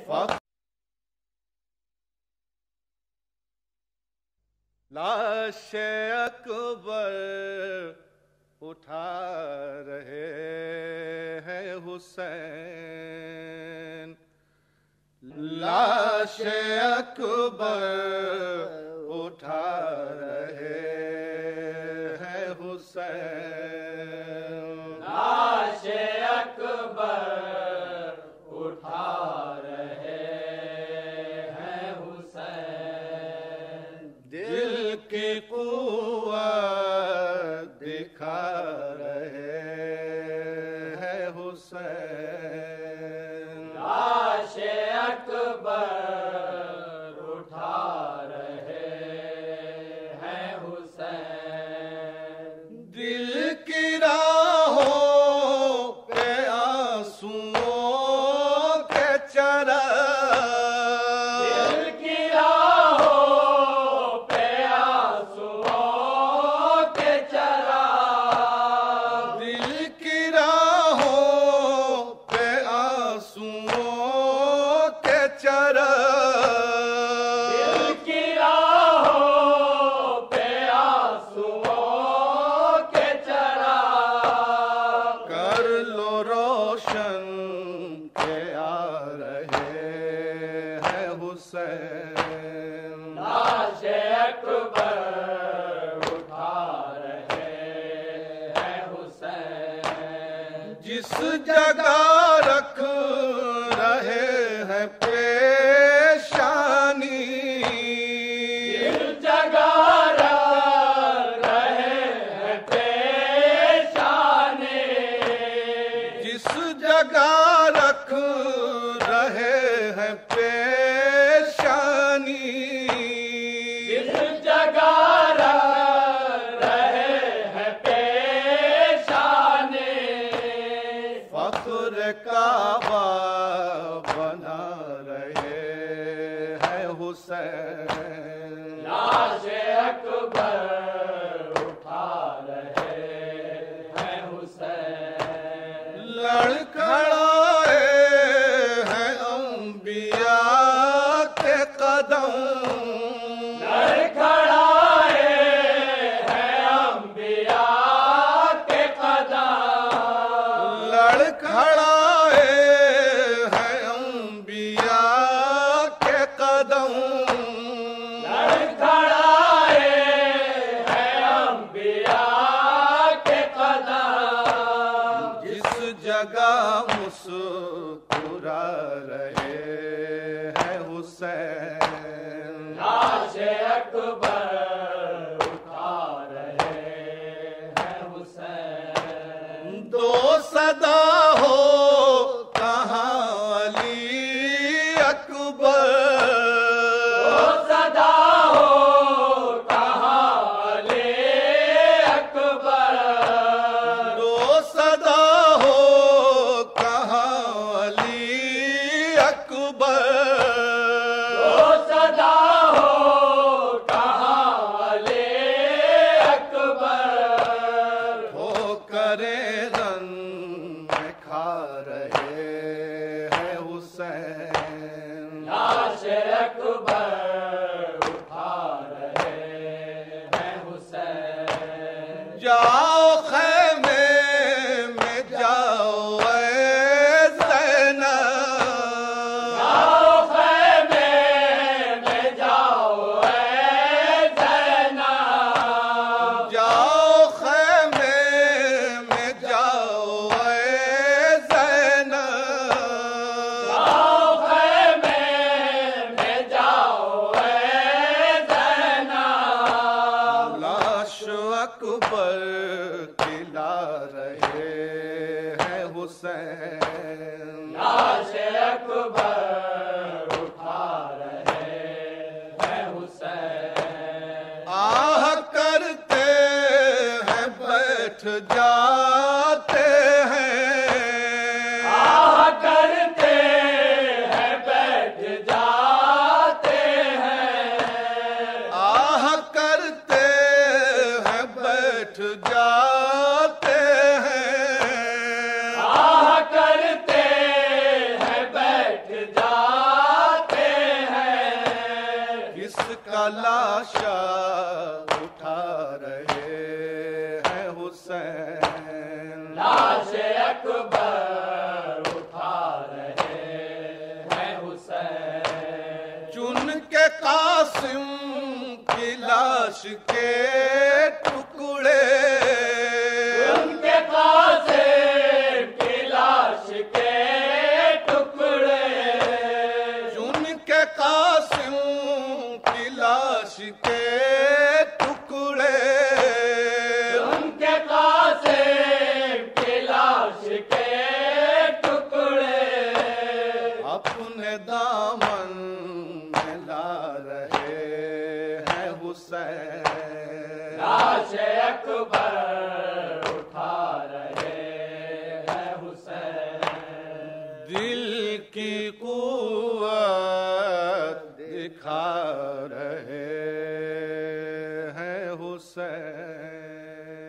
لاش اکبر اٹھا رہے ہیں حسین، لاش اکبر اٹھا رہے ہیں حسین، لاش اکبر اٹھا رہے ہیں حسین، دل کی قوت دکھا رہے ہیں حسین، لاش اکبر اٹھا رہے ہیں حسین، دل کی راہوں پہ آنسوؤں کے چرا، دل کی راہوں پہ آنسوؤں کے چرا، دل کی راہوں پہ آنسوؤں کے چرا، دل کی راہوں پہ آنسوؤں کے چرا، کر لو روشن کہ آ رہے ہیں حسین، لاش اکبر اٹھا رہے ہیں حسین، جس جگہ رکھ رہے ہیں پیشانی، جس جگہ رکھ رہے ہیں پیشانی، جس جگہ رکھ رہے ہیں پیشانی، جس جگہ رکھ رہے ہیں پیشانی، فخر کعبہ بنا رہے ہیں حسین، لاش اکبر اٹھا رہے ہیں حسین، لڑکھڑائے ہیں انبیاء کے قدم، لڑکھڑائے ہیں انبیاء کے قدم، لڑکھڑائے ہیں انبیاء کے قدم، لڑکھڑائے ہیں انبیاء کے قدم، جس جگہ مسکرا رہے ہیں حسین، لاش اکبر اٹھا رہے ہیں حسین، دو صدا ہو کہاں علی اکبر، دو صدا ہو کہاں علی اکبر، دو صدا ہو کہاں علی اکبر، دو صدا ہو کہاں علی اکبر، ہو کرے رن میں کھا رہے ہیں حسین، لاش اکبر اٹھا رہے ہیں حسین، جاؤ خیمے میں جاؤ اے زینب، جاؤ خیمے میں جاؤ اے زینب، جاؤ خیمے میں جاؤ اے زینب، جاؤ خیمے میں جاؤ لاشا اٹھا رہے ہیں حسین، لاش اکبر اٹھا رہے ہیں حسین، چن کے قاسم کی لاش کے ٹکڑے، ان کے قاسم کی لاش کے ٹکڑے، چن کے قاسم کی لاش کے ٹکڑے، ان کے قاسم کی لاش کے ٹکڑے، اپنے دامن میں لا رہے ہیں حسین، لاش اکبر اٹھا رہے ہیں حسین، دل کی قوت دکھا رہے ہیں حسین۔